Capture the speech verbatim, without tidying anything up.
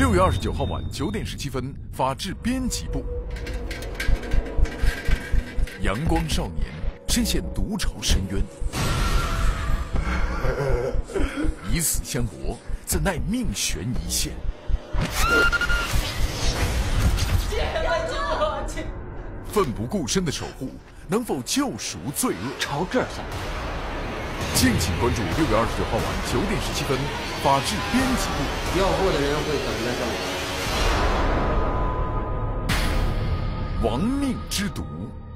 六月二十九号晚九点十七分，法制编辑部。阳光少年深陷毒潮深渊，以死相搏，怎奈命悬一线。奋不顾身的守护，能否救赎罪恶？ 朝这儿下。 敬请关注六月二十九号晚九点十七分，法制编辑部。 要货的人会等在这里。 亡命之毒。